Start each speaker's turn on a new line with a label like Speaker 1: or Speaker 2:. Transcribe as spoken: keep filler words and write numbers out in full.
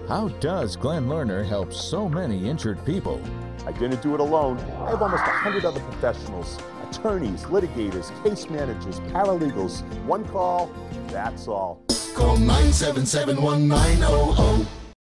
Speaker 1: How does Glenn Lerner help so many injured people?
Speaker 2: I didn't do it alone. I have almost a hundred other professionals, attorneys, litigators, case managers, paralegals. One call, that's all.
Speaker 3: Call nine seven seven, one nine zero zero.